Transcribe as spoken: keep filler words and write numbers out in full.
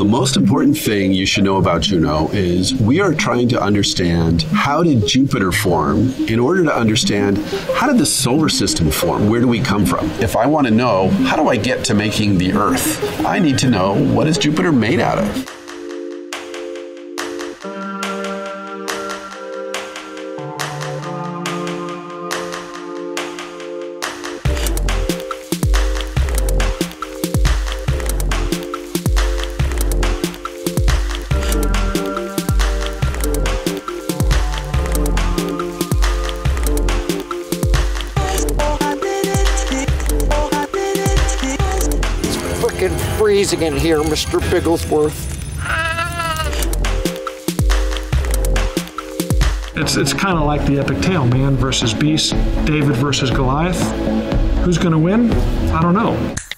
The most important thing you should know about Juno is we are trying to understand how did Jupiter form in order to understand how did the solar system form? Where do we come from? If I want to know how do I get to making the Earth, I need to know what is Jupiter made out of? Freezing in here, Mister Bigglesworth. It's it's kind of like the epic tale, man versus beast, David versus Goliath. Who's going to win? I don't know.